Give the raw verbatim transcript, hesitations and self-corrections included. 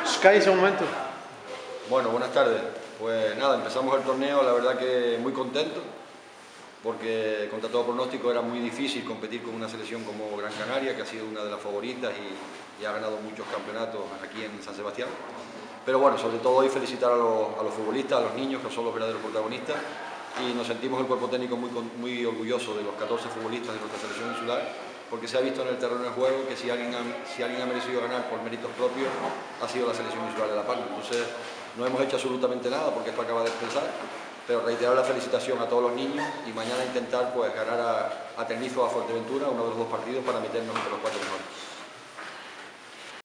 Sky, ese momento. Bueno, buenas tardes. Pues nada, empezamos el torneo, la verdad que muy contento, porque contra todo pronóstico era muy difícil competir con una selección como Gran Canaria, que ha sido una de las favoritas y, y ha ganado muchos campeonatos aquí en San Sebastián. Pero bueno, sobre todo hoy felicitar a los, a los futbolistas, a los niños, que son los verdaderos protagonistas, y nos sentimos el cuerpo técnico muy, muy orgulloso de los catorce futbolistas de nuestra selección insular, porque se ha visto en el terreno de juego que si alguien ha, si alguien ha merecido ganar por méritos propios, ha sido la selección insular de La Palma. Entonces, no hemos hecho absolutamente nada porque esto acaba de empezar, pero reiterar la felicitación a todos los niños y mañana intentar pues ganar a, a Tenerife o a Fuerteventura, uno de los dos partidos, para meternos entre los cuatro mejores.